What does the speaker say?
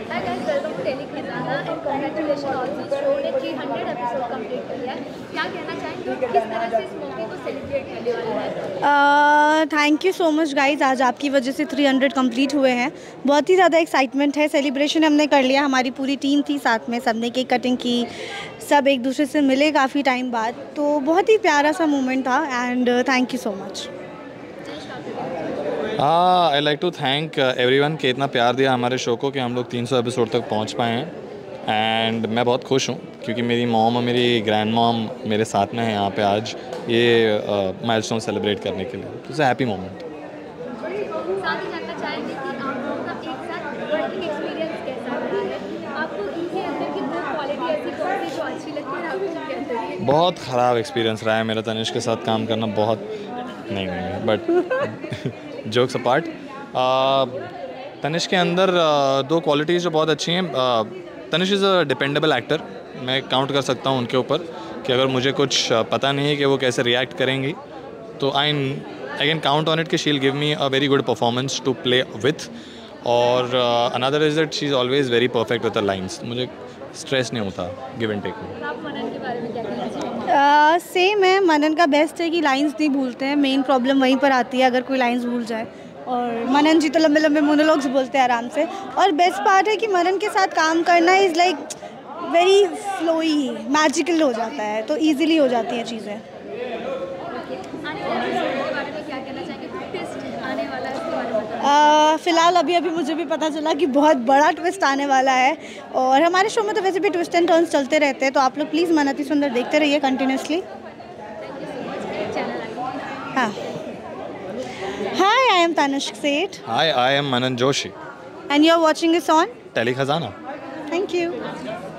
Hi guys, welcome to Daily Khazana and congratulations also show ने 300 episode complete कर लिया है। क्या कहना चाहेंगे और किस तरह से इस मौके को सेलिब्रेट करने वाले हैं? Thank you so much guys, आज आपकी वजह से 300 कंप्लीट हुए हैं। बहुत ही ज़्यादा एक्साइटमेंट है। सेलिब्रेशन हमने कर लिया, हमारी पूरी टीम थी साथ में, सबने केक कटिंग की, सब एक दूसरे से मिले काफ़ी टाइम बाद, तो बहुत ही प्यारा सा मोमेंट था and thank you so much. I like to thank everyone कि इतना प्यार दिया हमारे शो को कि हम लोग 300 एपिसोड तक पहुंच पाए हैं। एंड मैं बहुत खुश हूं क्योंकि मेरी मॉम और मेरी ग्रैंड मॉम मेरे साथ में हैं यहाँ पे आज ये माइलस्टोन सेलिब्रेट करने के लिए। It's a happy moment. साथ ही जानना चाहेंगे कि आप लोगों का एक साथ वर्किंग एक्सपीरियंस कैसा रहा है? आपको इजी अंदर की दो क्वालिटी ऐसी कौन सी जो अच्छी लगती है आपको कहते हैं? बहुत ख़राब एक्सपीरियंस रहा है मेरा तनिष्क के साथ काम करना, बहुत नहीं बट जोक्स अपार्ट, तनिष्क के अंदर दो क्वालिटीज़ जो बहुत अच्छी हैं। Tanishq is a dependable actor. मैं काउंट कर सकता हूँ उनके ऊपर कि अगर मुझे कुछ पता नहीं है कि वो कैसे रिएक्ट करेंगी तो I can count on it कि she will give me a very good performance to play with. और another is that she is always very perfect with the lines. मुझे स्ट्रेस नहीं होता गिव एंड टेक में। आप मनन के बारे में क्या कहना चाहेंगे? सेम है, मनन का बेस्ट है कि लाइंस नहीं भूलते हैं। मेन प्रॉब्लम वहीं पर आती है अगर कोई लाइंस भूल जाए, और मनन जी तो लंबे लंबे मोनोलॉग्स बोलते हैं आराम से। और बेस्ट पार्ट है कि मनन के साथ काम करना is like very flowy, magical हो जाता है, तो ईजिली हो जाती हैं चीज़ें। आने वाले एपिसोड के बारे में क्या कहना चाहेंगे? ट्विस्ट आने वाला है उसके बारे में बताएं। फ़िलहाल अभी मुझे भी पता चला कि बहुत बड़ा ट्विस्ट आने वाला है, और हमारे शो में तो वैसे भी ट्विस्ट एंड टर्न्स चलते रहते हैं, तो आप लोग प्लीज़ मन अति सुंदर देखते रहिए कंटिन्यूसली। हाँ, हाय, आई एम तनिष्क सेठ। Hi, I am Manan Joshi. And you're watching us on Tele Khazana. Thank you.